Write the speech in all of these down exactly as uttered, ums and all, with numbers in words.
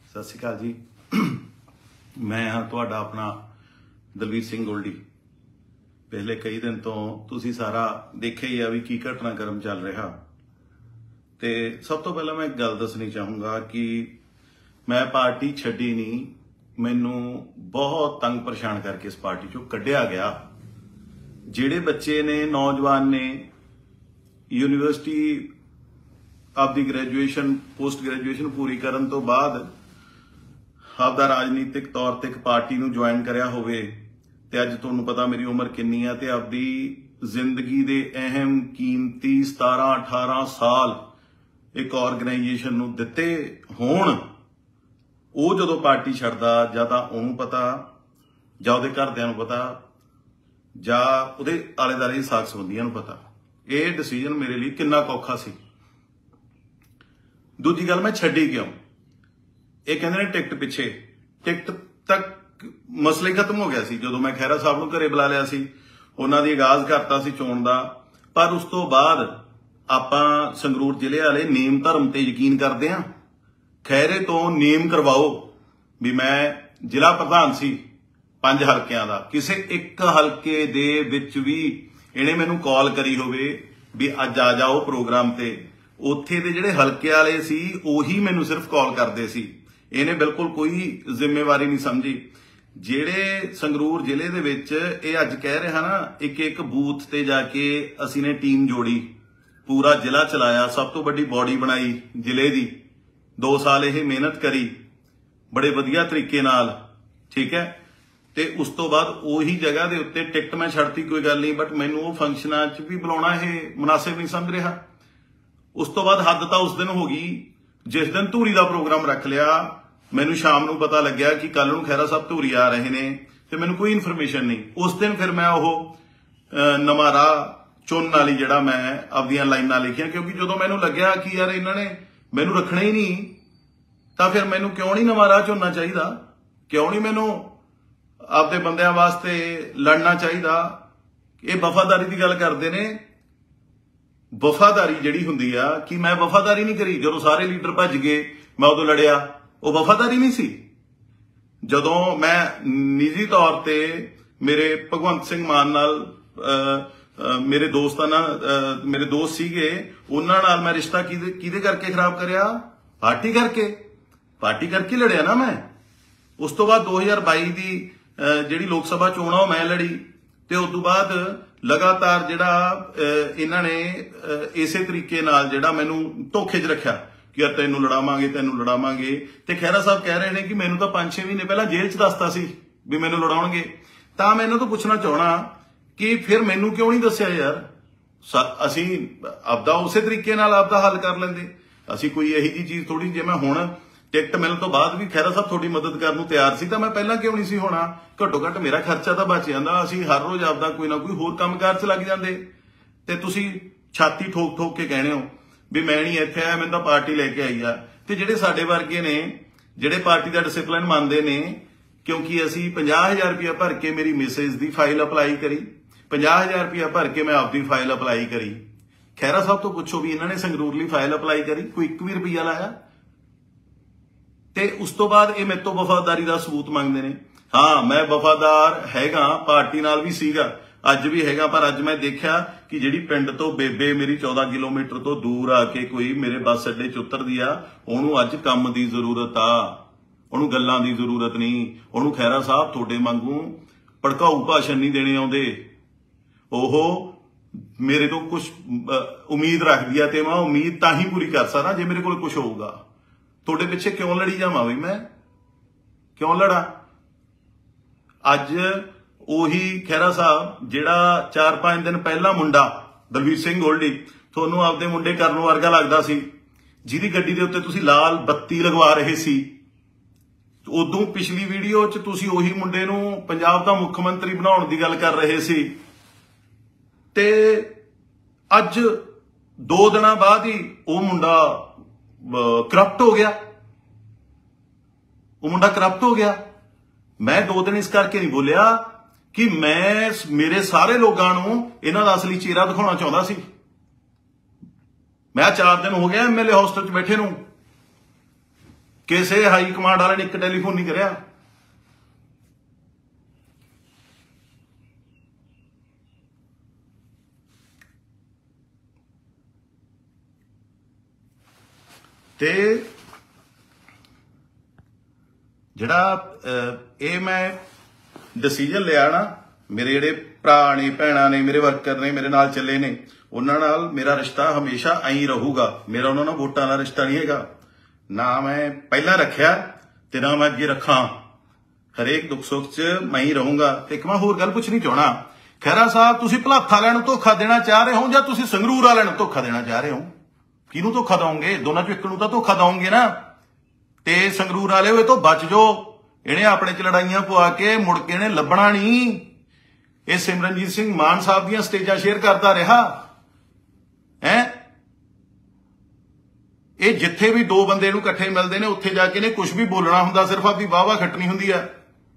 सत श्री अकाल जी। मैं हाँ तुहाडा अपना दलवीर सिंह गोल्डी। पिछले कई दिन तो तुसी सारा देखिया ही आ भी की घटनाक्रम चल रहा। तो सब तो पहला मैं एक गल दसनी चाहूँगा कि मैं पार्टी छड्डी नहीं, मैनू बहुत तंग परेशान करके इस पार्टी चों कढ़िया गया। जिहड़े बच्चे ने नौजवान ने यूनिवर्सिटी आपकी ग्रैजुएशन पोस्ट ग्रैजुएशन पूरी करन तो बाद आपदा राजनीतिक तौर ते एक पार्टी नूं ज्वाइन करया होवे ते अज तुहानूं पता मेरी उम्र किन्नी है ते आपदी जिंदगी दे अहम कीमती सतारह अठारह साल एक ऑर्गेनाइजेशन नूं दिते होण, ਉਹ ਜਦੋਂ पार्टी छड्डदा ਜਾਂ ਤਾਂ ਉਹਨੂੰ पता ਜਾਂ ਉਹਦੇ ਘਰਦਿਆਂ ਨੂੰ पता ਜਾਂ ਉਹਦੇ ਆਲੇ ਦੁਆਲੇ ਸਾਕ ਸੰਬੰਧੀਆਂ ਨੂੰ पता। ਇਹ ਡਿਸੀਜਨ ਮੇਰੇ ਲਈ ਕਿੰਨਾ ਔਖਾ ਸੀ। दूजी गल मैं छड्डी क्यों, ये कहते हैं टिकट पिछे, टिकट तक मसला ही खत्म हो गया सी। जो मैं खैरा साहब नूं घरे बुला लिया सी, उन्हां दी आगाज करता सी चोण दा, पर उस तो बाद आपां संगरूर जिले वाले नेम धर्म ते यकीन करदे हां। खैरे तो नेम करवाओ भी मैं जिला प्रधान सी पंज हलकियां दा, किसे एक हलके दे विच भी इहने मैनूं कॉल करी होवे भी अज आ जाओ प्रोग्राम ते, उत्थे दे जिहड़े हलके वाले सी उही मैनूं सिर्फ कॉल करदे सी। इहने बिल्कुल कोई जिम्मेवारी नहीं समझी। जिहड़े संगरूर जिले दे विच ये अज कह रहे ना एक एक बूथ ते जाके असीं ने टीम जोड़ी, पूरा जिला चलाया, सब तो वड्डी बॉडी बनाई जिले दी, दो साल ये मेहनत करी बड़े वधिया तरीके नाल, ठीक है। ते उस तो बाद उही जगह दे उत्ते टिकट मैं छड्डती कोई गल नहीं, बट मैनूं वो फंक्शनां च भी बुलाउणा ये मुनासिब नहीं समझ रहा। उस तो बाद हद तो उस दिन हो गई जिस दिन धूरी का प्रोग्राम रख लिया। मैनू शाम को पता लग्या कि कल नूं खैरा साहब धूरी आ रहे ने ते मैनू कोई इन्फॉर्मेशन नहीं। उस दिन फिर मैं वो नवां राह चुनन वाली जिहड़ा मैं आपदियां लाइनां लिखियां, क्योंकि जो मैनू लग्या कि यार इन्हां ने मैनू रखना ही नहीं, तो फिर मैनू क्यों नहीं नवां राह चुनना चाहिए, क्यों नहीं मैनू आपदे बंदियां वास्ते लड़ना चाहिए। ये वफादारी की गल करते हैं। वफादारी जिहड़ी हुंदी आ कि मैं वफादारी नहीं करी, जदों सारे लीडर भज गए मैं उदों लड़िया, वो वफादारी नहीं सी। जदों मैं निजी तौर ते मेरे भगवंत सिंह मान नाल आ, आ, मेरे दोस्तां नाल मेरे दोस्त सीगे, उन्हां नाल मैं रिश्ता किहदे किहदे करके खराब करिया, पार्टी करके पार्टी करके लड़िया ना मैं। उस तो बाद दो हज़ार बाई दी जिहड़ी लोक सभा चोण आ मैं लड़ी, ते उस तो बाद लगातार जिहड़ा इन्हां ने इसे तरीके नाल जिहड़ा मैनू धोखे च रखिया कि यार तैनूं लड़ावांगे तैनूं लड़ावांगे। ते खैरा साहब कह रहे हैं कि मैनू तो पांच छे महीने पहला जेल च दसता सी भी मैनू लड़ाउणगे। तां मैं इन्हां तों पुछना चाहना कि फिर मैनू क्यों नहीं दस्सिया यार, असीं आपदा उसे तरीके नाल आपदा हल कर लैंदे। असीं कोई इही जी चीज़ थोड़ी, जे मैं हुण टिकट मिलण तो बाद भी खैरा साहब थोड़ी मदद करन नूं तैयार सी, तां मैं पहलां क्यों नहीं सी होना। घट्टो घट्ट मेरा खर्चा तो बच जांदा, असीं हर रोज़ आपदा कोई ना कोई होर कंमकार च लग जांदे। ते तुसीं छाती ठोक ठोक के कहणे हो भी मैं नहीं इत्थे आया, मैनूं तां पार्टी लैके आई आ। ते जिहड़े साडे वर्गे ने जिहड़े पार्टी दा डिसिपलिन मंनदे ने, क्योंकि असीं पचास हज़ार रुपया भर के मेरी मिसेज दी फाइल अपलाई करी, पचास हज़ार रुपया भर के मैं आपदी फाइल अपलाई करी। खैरा साहब तो पुछो भी इन्हां ने संगरूर लई फाइल अपलाई करी, कोई एक भी रुपया लाया। ते उस तो बाद ये मेरे तो वफादारी का सबूत मंगते हैं। हाँ मैं वफादार हैगा, पार्टी नाल भी सीगा, अज भी हैगा, पर अज मैं देखा कि जिहड़ी पिंड तो बेबे मेरी चौदह किलोमीटर तो दूर आके कोई मेरे बस अड्डे च उतरदी आ, उहनूं अज काम की जरूरत आ, उहनूं गल्लां की जरूरत नहीं। उहनूं खैरा साहब तुहाडे वांगू भड़काऊ भाषण नहीं देने आउंदे। ओह मेरे तो कुछ उम्मीद रखदी आ ते मैं उम्मीद तां ही पूरी कर सकदा जे मेरे कोल कुछ होऊगा। तुहाडे पिछे क्यों लड़ी जावां बई, मैं क्यों लड़ा। अज उही खैरा साहब जिहड़ा चार पांच दिन पहला मुंडा दलवीर सिंह गोल्डी तुहानूं आपदे मुंडे करन वर्गा लगदा सी, जिहदी गड्डी दे उत्ते तुसीं लाल बत्ती लगवा रहे सी, उदों पिछली वीडियो च तुसीं उही मुंडे नूं पंजाब दा मुख मंत्री बनाउण दी गल कर रहे सी। ते अज दो दिनां बाद ही वो मुंडा करप्ट हो गया, वो मुंडा करप्ट हो गया। मैं दो दिन इस करके नहीं बोलिया कि मैं मेरे सारे लोगों नूं इन्हां दा असली चेहरा दिखाउणा चाहुंदा सी। मैं चार दिन हो गया एम एल ए हॉस्टल च बैठे नूं, ਕਿਸੇ ਹਾਈ ਕਮਾਂਡ ਵਾਲੇ ਨੇ ਇੱਕ ਟੈਲੀਫੋਨ ਨਹੀਂ ਕਰਿਆ। ਤੇ ਜਿਹੜਾ ਇਹ ਮੈਂ ਡਿਸੀजन ਲਿਆ ਨਾ, ਮੇਰੇ ਜਿਹੜੇ ਭਰਾ ਨੇ, ਭੈਣਾਂ ਨੇ, ਮੇਰੇ ਵਰਕਰ ਨੇ, ਮੇਰੇ ਨਾਲ ਚੱਲੇ ਨੇ, ਉਹਨਾਂ ਨਾਲ ਮੇਰਾ ਰਿਸ਼ਤਾ ਹਮੇਸ਼ਾ ਐਂ ਰਹੂਗਾ। ਮੇਰਾ ਉਹਨਾਂ ਨਾਲ ਵੋਟਾਂ ਦਾ ਰਿਸ਼ਤਾ ਨਹੀਂ ਹੈਗਾ, ਨਾ ਮੈਂ ਪਹਿਲਾਂ ਰੱਖਿਆ ਤੇ ਨਾ ਮੈਂ ਅੱਗੇ ਰੱਖਾਂ। ਹਰੇਕ ਦੁੱਖ ਸੁੱਖ 'ਚ ਮੈਂ ਹੀ ਰਹੂੰਗਾ। ਤੇ ਇੱਕ ਮੈਂ ਹੋਰ ਗੱਲ ਪੁੱਛਣੀ ਚਾਹਣਾ, ਖਹਿਰਾ ਸਾਹਿਬ ਤੁਸੀਂ ਭਲਾਥਾ ਵਾਲਿਆਂ ਨੂੰ ਧੋਖਾ ਦੇਣਾ ਚਾਹ ਰਹੇ ਹੋ ਜਾਂ ਤੁਸੀਂ ਸੰਗਰੂਰ ਵਾਲਿਆਂ ਨੂੰ ਧੋਖਾ ਦੇਣਾ ਚਾਹ ਰਹੇ ਹੋ? ਕਿਹਨੂੰ ਧੋਖਾ ਦਓਗੇ? ਦੋਨਾਂ ਚੋਂ ਇੱਕ ਨੂੰ ਤਾਂ ਧੋਖਾ ਦਓਗੇ ਨਾ। ਤੇ ਸੰਗਰੂਰ ਵਾਲੇ ਹੋਏ ਤੋਂ ਬਚ ਜਾਓ, ਇਹਨੇ ਆਪਣੇ 'ਚ ਲੜਾਈਆਂ ਪਵਾ ਕੇ ਮੁੜ ਕੇ ਇਹਨੇ ਲੱਭਣਾ ਨਹੀਂ। ਇਹ ਸਿਮਰਨਜੀਤ ਸਿੰਘ ਮਾਨ ਸਾਹਿਬ ਦੀਆਂ ਸਟੇਜਾਂ ਸ਼ੇਅਰ ਕਰਦਾ ਰਿਹਾ ਹੈ। ਇਹ ਜਿੱਥੇ ਵੀ ਦੋ ਬੰਦੇ ਨੂੰ ਇਕੱਠੇ ਮਿਲਦੇ ਨੇ ਉੱਥੇ ਜਾ ਕੇ ਨੇ ਕੁਝ ਵੀ ਬੋਲਣਾ ਹੁੰਦਾ, ਸਿਰਫ ਆਪਦੀ ਵਾਹ-ਵਾਹ ਖੱਟਣੀ ਹੁੰਦੀ ਆ।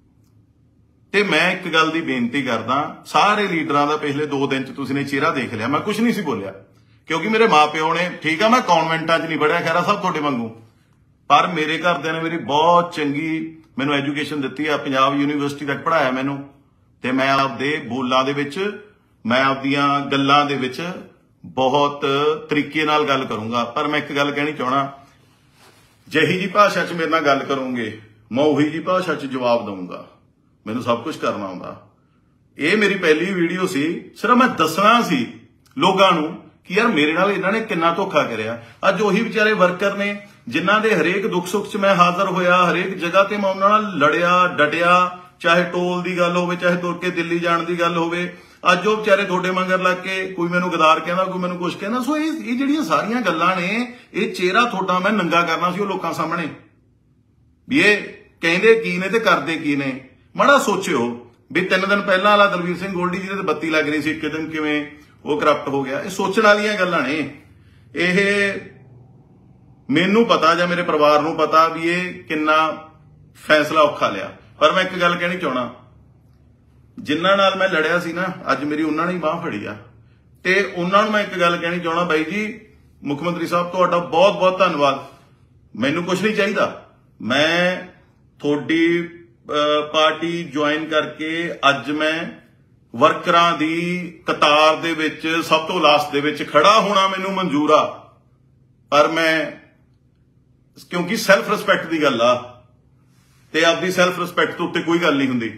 ਤੇ ਮੈਂ ਇੱਕ ਗੱਲ ਦੀ ਬੇਨਤੀ ਕਰਦਾ, ਸਾਰੇ ਲੀਡਰਾਂ ਦਾ ਪਿਛਲੇ ਦੋ ਦਿਨ 'ਚ ਤੁਸੀਂ ਨੇ ਚਿਹਰਾ ਦੇਖ ਲਿਆ। ਮੈਂ ਕੁਝ ਨਹੀਂ ਸੀ ਬੋਲਿਆ ਕਿਉਂਕਿ ਮੇਰੇ ਮਾਪਿਓ ਨੇ, ਠੀਕ ਆ ਮੈਂ ਕਨਵੈਂਟਾਂ 'ਚ ਨਹੀਂ ਪੜਿਆ ਖਹਿਰਾ ਸਾਹਿਬ ਤੁਹਾਡੇ ਵਾਂਗੂ, ਪਰ ਮੇਰੇ ਘਰਦਿਆਂ ਨੇ ਮੇਰੀ ਬਹੁਤ ਚੰਗੀ ਮੈਨੂੰ ਐਜੂਕੇਸ਼ਨ ਦਿੱਤੀ ਆ। ਪੰਜਾਬ ਯੂਨੀਵਰਸਿਟੀ ਤੱਕ ਪੜ੍ਹਾਇਆ ਮੈਨੂੰ, ਤੇ ਮੈਂ ਆਪਦੇ ਬੋਲਾਂ ਦੇ ਵਿੱਚ, ਮੈਂ ਆਪਦੀਆਂ ਗੱਲਾਂ ਦੇ ਵਿੱਚ ਬਹੁਤ ਤਰੀਕੇ ਨਾਲ ਗੱਲ ਕਰੂੰਗਾ। ਪਰ ਮੈਂ ਇੱਕ ਗੱਲ ਕਹਿਣੀ ਚਾਹਣਾ, ਜਿਹੀ ਜੀ ਭਾਸ਼ਾ 'ਚ ਮੇਰੇ ਨਾਲ ਗੱਲ ਕਰੋਗੇ ਮੈਂ ਉਹੀ ਜੀ ਭਾਸ਼ਾ 'ਚ ਜਵਾਬ ਦਊਂਗਾ। ਮੈਨੂੰ ਸਭ ਕੁਝ ਕਰਨਾ ਆਉਂਦਾ। ਇਹ ਮੇਰੀ ਪਹਿਲੀ ਵੀਡੀਓ ਸੀ, ਸਿਰਫ ਮੈਂ ਦੱਸਣਾ ਸੀ ਲੋਕਾਂ ਨੂੰ ਕਿ ਯਾਰ ਮੇਰੇ ਨਾਲ ਇਹਨਾਂ ਨੇ ਕਿੰਨਾ ਧੋਖਾ ਕਰਿਆ। ਅੱਜ ਉਹੀ ਵਿਚਾਰੇ ਵਰਕਰ ਨੇ ਜਿਨ੍ਹਾਂ ਦੇ ਹਰੇਕ ਦੁੱਖ ਸੁੱਖ 'ਚ ਮੈਂ ਹਾਜ਼ਰ ਹੋਇਆ, ਹਰੇਕ ਜਗ੍ਹਾ ਤੇ ਮੈਂ ਉਹਨਾਂ ਨਾਲ ਲੜਿਆ, ਡਟਿਆ, ਚਾਹੇ ਟੋਲ ਦੀ ਗੱਲ ਹੋਵੇ, ਚਾਹੇ ਤੁਰ ਕੇ ਦਿੱਲੀ ਜਾਣ ਦੀ ਗੱਲ ਹੋਵੇ। ਅੱਜ ਉਹ ਵਿਚਾਰੇ ਤੁਹਾਡੇ ਮੰਗਰ ਲੱਗ ਕੇ ਕੋਈ ਮੈਨੂੰ ਗਦਾਰ ਕਹਿੰਦਾ, ਕੋਈ ਮੈਨੂੰ ਕੁਛ ਕਹਿੰਦਾ। ਸੋ ਇਹ ਇਹ ਜਿਹੜੀਆਂ ਸਾਰੀਆਂ ਗੱਲਾਂ ਨੇ, ਇਹ ਚਿਹਰਾ ਤੁਹਾਡਾ ਮੈਂ ਨੰਗਾ ਕਰਨਾ ਸੀ ਉਹ ਲੋਕਾਂ ਸਾਹਮਣੇ ਵੀ ਇਹ ਕਹਿੰਦੇ ਕੀ ਨੇ ਤੇ ਕਰਦੇ ਕੀ ਨੇ। ਮਾੜਾ ਸੋਚਿਓ ਵੀ ਤਿੰਨ ਦਿਨ ਪਹਿਲਾਂ ਵਾਲਾ ਦਲਵੀਰ ਸਿੰਘ ਗੋਲਡੀ ਜਿਹਦੇ ਤੇ ਬੱਤੀ ਲੱਗ ਰਹੀ ਸੀ, ਇੱਕ ਦਿਨ ਕਿਵੇਂ ਉਹ ਕਰਪਟ ਹੋ ਗਿਆ। ਇਹ ਸੋਚਣ ਵਾਲੀਆਂ ਗੱਲਾਂ ਨੇ। ਇਹ ਮੈਨੂੰ ਪਤਾ ਜਾਂ ਮੇਰੇ ਪਰਿਵਾਰ ਨੂੰ ਪਤਾ ਵੀ ਇਹ ਕਿੰਨਾ ਫੈਸਲਾ ਔਖਾ ਲਿਆ। ਪਰ ਮੈਂ ਇੱਕ ਗੱਲ ਕਹਿਣੀ ਚਾਹਣਾ, ਜਿਨ੍ਹਾਂ ਨਾਲ ਮੈਂ ਲੜਿਆ ਸੀ ਨਾ, ਅੱਜ ਮੇਰੀ ਉਹਨਾਂ ਨੇ ਹੀ ਬਾਹ ਫੜੀ ਆ। ਤੇ ਉਹਨਾਂ ਨੂੰ ਮੈਂ ਇੱਕ ਗੱਲ ਕਹਿਣੀ ਚਾਹਣਾ, ਬਾਈ ਜੀ ਮੁੱਖ ਮੰਤਰੀ ਸਾਹਿਬ ਤੁਹਾਡਾ ਬਹੁਤ ਬਹੁਤ ਧੰਨਵਾਦ। ਮੈਨੂੰ ਕੁਝ ਨਹੀਂ ਚਾਹੀਦਾ, ਮੈਂ ਤੁਹਾਡੀ ਪਾਰਟੀ ਜੁਆਇਨ ਕਰਕੇ ਅੱਜ ਮੈਂ ਵਰਕਰਾਂ ਦੀ ਕਤਾਰ ਦੇ ਵਿੱਚ ਸਭ ਤੋਂ ਲਾਸਟ ਦੇ ਵਿੱਚ ਖੜਾ ਹੋਣਾ ਮੈਨੂੰ ਮਨਜ਼ੂਰ ਆ। ਪਰ ਮੈਂ ਕਿਉਂਕਿ ਸੈਲਫ ਰਿਸਪੈਕਟ ਦੀ ਗੱਲ ਆ ਤੇ ਆਪਦੀ ਸੈਲਫ ਰਿਸਪੈਕਟ ਤੋਂ ਉੱਤੇ ਕੋਈ ਗੱਲ ਨਹੀਂ ਹੁੰਦੀ,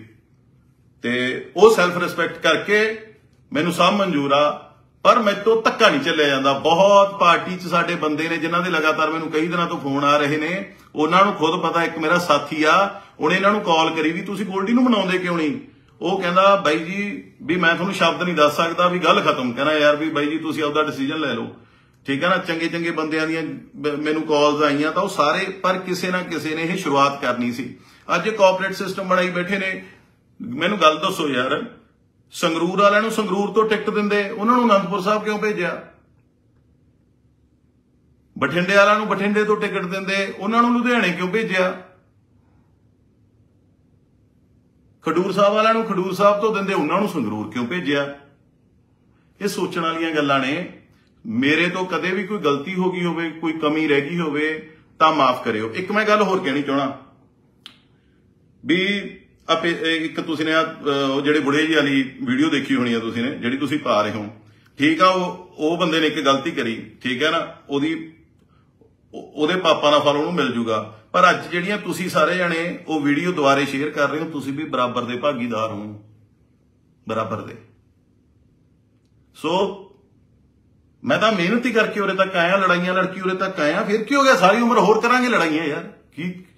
ਤੇ ਉਹ ਸੈਲਫ ਰਿਸਪੈਕਟ ਕਰਕੇ ਮੈਨੂੰ ਸਭ ਮਨਜ਼ੂਰ ਆ। ਪਰ ਮੇਰੇ ਤੋਂ ਧੱਕਾ ਨਹੀਂ ਚੱਲਿਆ ਜਾਂਦਾ। ਬਹੁਤ ਪਾਰਟੀ 'ਚ ਸਾਡੇ ਬੰਦੇ ਨੇ ਜਿਨ੍ਹਾਂ ਦੇ ਲਗਾਤਾਰ ਮੈਨੂੰ ਕਈ ਦਿਨਾਂ ਤੋਂ ਫੋਨ ਆ ਰਹੇ ਨੇ, ਉਹਨਾਂ ਨੂੰ ਖੁਦ ਪਤਾ। ਇੱਕ ਮੇਰਾ ਸਾਥੀ ਆ, ਉਹਨੇ ਇਹਨਾਂ ਨੂੰ ਕਾਲ ਕਰੀ ਵੀ ਤੁਸੀਂ ਗੋਲਡੀ ਨੂੰ ਮਨਾਉਂਦੇ ਕਿਉਂ ਨਹੀਂ? ਉਹ ਕਹਿੰਦਾ ਬਾਈ ਜੀ ਵੀ ਮੈਂ ਤੁਹਾਨੂੰ ਸ਼ਬਦ ਨਹੀਂ ਦੱਸ ਸਕਦਾ ਵੀ ਗੱਲ ਖਤਮ। ਕਹਿੰਦਾ ਯਾਰ ਵੀ ਬਾਈ ਜੀ ਤੁਸੀਂ ਆਪਦਾ ਡਿਸੀਜਨ ਲੈ ਲਓ, ਠੀਕ ਹੈ ਨਾ। ਚੰਗੇ ਚੰਗੇ ਬੰਦਿਆਂ ਦੀਆਂ ਮੈਨੂੰ ਕਾਲਸ ਆਈਆਂ ਤਾਂ ਉਹ ਸਾਰੇ, ਪਰ ਕਿਸੇ ਨਾ ਕਿਸੇ ਨੇ ਇਹ ਸ਼ੁਰੂਆਤ ਕਰਨੀ ਸੀ। ਅੱਜ ਕੋਆਪਰੇਟ ਸਿਸਟਮ ਬਣਾਈ ਬੈਠੇ ਨੇ। ਮੈਨੂੰ ਗੱਲ ਦੱਸੋ ਯਾਰ, ਸੰਗਰੂਰ ਵਾਲਿਆਂ ਨੂੰ ਸੰਗਰੂਰ ਤੋਂ ਟਿਕਟ ਦਿੰਦੇ, ਉਹਨਾਂ ਨੂੰ ਅਨੰਦਪੁਰ ਸਾਹਿਬ ਕਿਉਂ ਭੇਜਿਆ? ਬਠਿੰਡੇ ਵਾਲਿਆਂ ਨੂੰ ਬਠਿੰਡੇ ਤੋਂ ਟਿਕਟ ਦਿੰਦੇ, ਉਹਨਾਂ ਨੂੰ ਲੁਧਿਆਣੇ ਕਿਉਂ ਭੇਜਿਆ? ਖਡੂਰ ਸਾਹਿਬ ਵਾਲਿਆਂ ਨੂੰ ਖਡੂਰ ਸਾਹਿਬ ਤੋਂ ਦਿੰਦੇ, ਉਹਨਾਂ ਨੂੰ ਸੰਗਰੂਰ ਕਿਉਂ ਭੇਜਿਆ? ਇਹ ਸੋਚਣ ਵਾਲੀਆਂ ਗੱਲਾਂ ਨੇ। ਮੇਰੇ ਤੋਂ ਕਦੇ ਵੀ ਕੋਈ ਗਲਤੀ ਹੋ ਗਈ ਹੋਵੇ, ਕੋਈ ਕਮੀ ਰਹਿ ਗਈ ਹੋਵੇ ਤਾਂ ਮਾਫ ਕਰਿਓ। ਇੱਕ ਮੈਂ ਗੱਲ ਹੋਰ ਕਹਿਣੀ ਚਾਹਣਾ ਵੀ ਆਪੇ ਇੱਕ ਤੁਸੀਂ ਨੇ ਉਹ ਜਿਹੜੇ ਬੁੜੇ ਜੀ ਵਾਲੀ ਵੀਡੀਓ ਦੇਖੀ ਹੋਣੀ ਆ ਤੁਸੀਂ ਨੇ, ਜਿਹੜੀ ਤੁਸੀਂ ਪਾ ਰਹੇ ਹੋ, ਠੀਕ ਆ। ਉਹ ਉਹ ਬੰਦੇ ਨੇ ਇੱਕ ਗਲਤੀ ਕਰੀ, ਠੀਕ ਹੈ ਨਾ, ਉਹਦੀ ਉਹਦੇ ਪਾਪਾ ਦਾ ਫਲ ਉਹਨੂੰ ਮਿਲ ਜੂਗਾ। ਪਰ ਅੱਜ ਜਿਹੜੀਆਂ ਤੁਸੀਂ ਸਾਰੇ ਜਣੇ ਉਹ ਵੀਡੀਓ ਦੁਬਾਰੇ ਸ਼ੇਅਰ ਕਰ ਰਹੇ ਹੋ, ਤੁਸੀਂ ਵੀ ਬਰਾਬਰ ਦੇ ਭਾਗੀਦਾਰ ਹੋ, ਬਰਾਬਰ ਦੇ। ਸੋ ਮੈਂ ਤਾਂ ਮਿਹਨਤ ਹੀ ਕਰਕੇ ਉਰੇ ਤੱਕ ਆਇਆ, ਲੜਾਈਆਂ ਲੜਕੀ ਉਰੇ ਤੱਕ ਆਇਆ, ਫਿਰ ਕੀ ਹੋ ਗਿਆ? ਸਾਰੀ ਉਮਰ ਹੋਰ ਕਰਾਂਗੇ ਲੜਾਈਆਂ ਯਾਰ। ਕੀ